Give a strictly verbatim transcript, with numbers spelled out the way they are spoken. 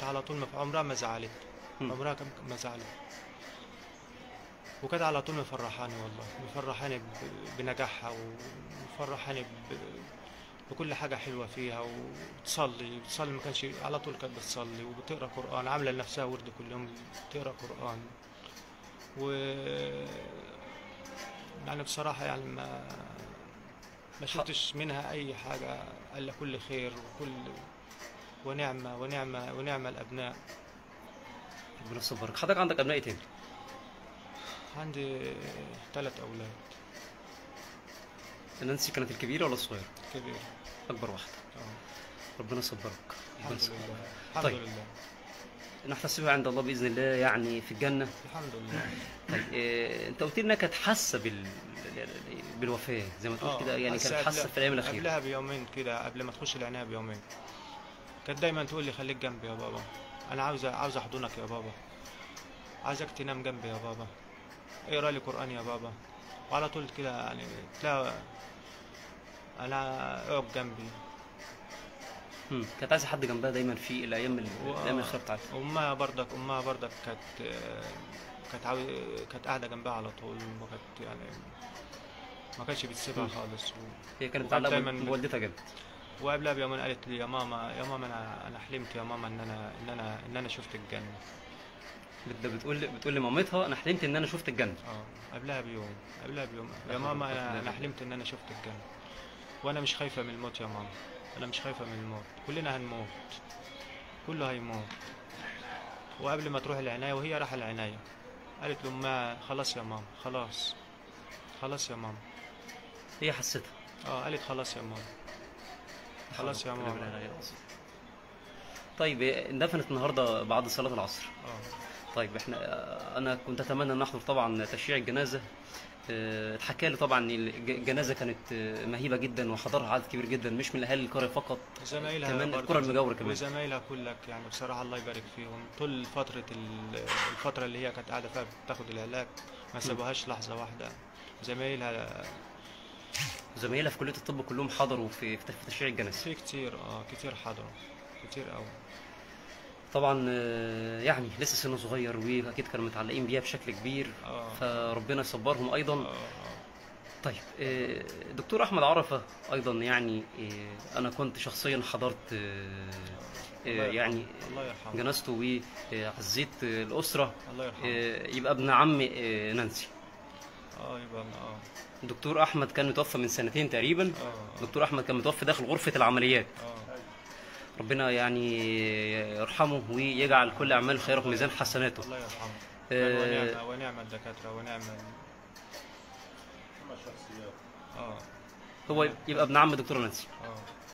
على طول ما عمرها ما زعلت، عمرها ما زعلت، وكانت على طول مفرحاني والله، مفرحاني ب- بنجاحها، ومفرحاني ب- بكل حاجة حلوة فيها، وبتصلي بتصلي ما كانش على طول كانت بتصلي وبتقرا قرآن، عاملة لنفسها ورد كل يوم بتقرا قرآن. و يعني بصراحة يعني ما ما شفتش منها أي حاجة إلا كل خير وكل ونعمة ونعمة ونعمة الأبناء. ربنا يصبرك. حضرتك عندك ابناء إيه تاني؟ عندي ثلاث أولاد. نانسي كانت الكبيره ولا الصغيره؟ كبير. اكبر واحده. اه ربنا يصبرك. ربنا الحمد يصبرك. لله الحمد طيب. لله نحتسبها عند الله باذن الله يعني في الجنه. الحمد لله. طيب إيه، انت قلت لي انها كانت حاسه بال... بالوفاه زي ما تقول اه كده، يعني بس كانت حاسه قبل- في الايام الاخيره. قبلها بيومين كده، قبل ما تخش العناية بيومين كانت دايما تقول لي خليك جنبي يا بابا، انا عاوزه عاوز احضنك يا بابا، عايزك تنام جنبي يا بابا، اقرا لي قران يا بابا. وعلى طول كده يعني تلاقي انا اقعد جنبي. مم. كانت عايزه حد جنبها دايما في الايام ال- و- الايام الاخيره بتاعتها. امها برضك امها برضك كانت كانت عاوز كانت قاعده جنبها على طول، وكانت يعني ما كانتش بتسيبها مم. خالص. و... هي كانت وكانت متعلقه دايما بوالدتها جد. وقبلها بيومين قالت لي يا ماما يا ماما انا انا حلمت يا ماما ان انا ان انا ان انا شفت الجنه. بت- بتقول بتقول لمامتها انا حلمت ان انا شفت الجنه. اه قبلها بيوم قبلها بيوم يا لا حول ولا ماما قوة إلا انا انا بالله. حلمت ان انا شفت الجنه، وانا مش خايفه من الموت يا ماما، انا مش خايفه من الموت، كلنا هنموت، كله هيموت. وقبل ما تروح العنايه وهي رايحه العنايه قالت لامها خلاص يا ماما خلاص خلاص يا ماما. هي حستها. اه قالت خلاص يا ماما خلاص يا لا حول ولا قوة ماما. إلا بالله. طيب إيه، اندفنت النهارده بعد صلاه العصر. اه طيب احنا انا كنت اتمنى ان احضر طبعا تشييع الجنازه. اه، اتحكى لي طبعا ان الج- الجنازه كانت اه، مهيبه جدا وحضرها عدد كبير جدا مش من اهالي القريه فقط، زمايلها كمان برضه، القرى المجاوره كمان. وزمايلها كلك يعني بصراحة الله يبارك فيهم طول فترة ال- الفترة اللي هي كانت قاعدة فيها بتاخد العلاج ما سابوهاش لحظة واحدة. زمايلها زمايلها في كليه الطب كلهم حضروا في في تشييع الجنازه. في كتير اه كتير حضروا كتير قوي. طبعا اه، يعني لسه سنه صغير واكيد كانوا متعلقين بيها بشكل كبير، اه فربنا يصبرهم اه ايضا. اه طيب اه، دكتور احمد عرفه ايضا يعني اه، انا كنت شخصيا حضرت اه، الله اه، يرحمه. يعني الله يرحمه. جنازته وعزيت الاسره. الله يرحمه. اه، يبقى ابن عم اه، نانسي. اه يبقى اه دكتور احمد كان متوفى من سنتين تقريبا. اه دكتور احمد كان متوفى داخل غرفه العمليات. اه ربنا يعني يرحمه ويجعل كل اعمال الخير في ميزان حسناته. الله يرحمه. آه، ونعم ونعم الدكاترة ونعم اه هو يبقى ابن عم دكتور نانسي. اه